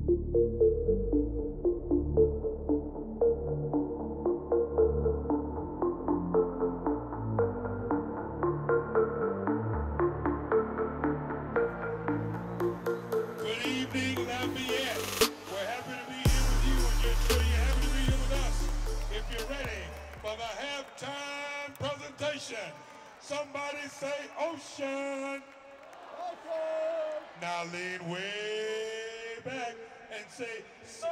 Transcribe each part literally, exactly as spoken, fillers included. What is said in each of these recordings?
Somebody say ocean. Ocean. Now lean way back and say soul.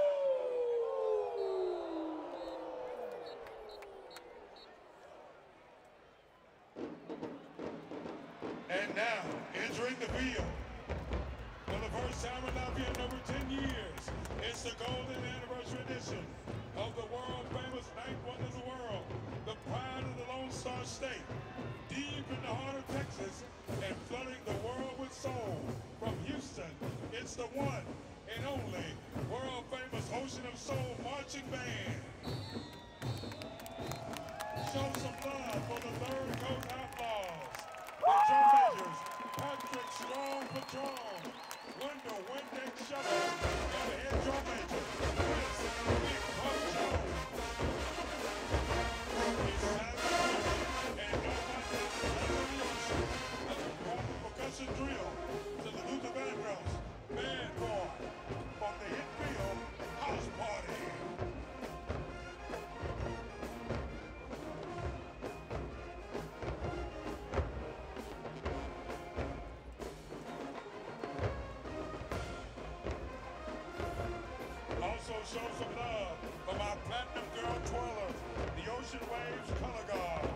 And now, entering the field, for the first time in Lafayette in over ten years, it's the golden anniversary edition of the world famous ninth wonder of the world, the pride of the Lone Star State, deep in the heart of Texas and flooding the world with soul. From Houston, it's the one and only world famous Ocean of Soul marching band. Show some love for the Third Coast Outlaws, the drum majors, Patrick Strong Patron, Wendell Wendeck Shovel, and the head drum major, Chris Big Buck Jones. It's Saturday, and no one is better than the ocean. As we brought the percussion drill to the Luther Vandross Band Boy from the hit field House Party. Also show some love for my platinum girl twirler, the Ocean Waves Color Guard.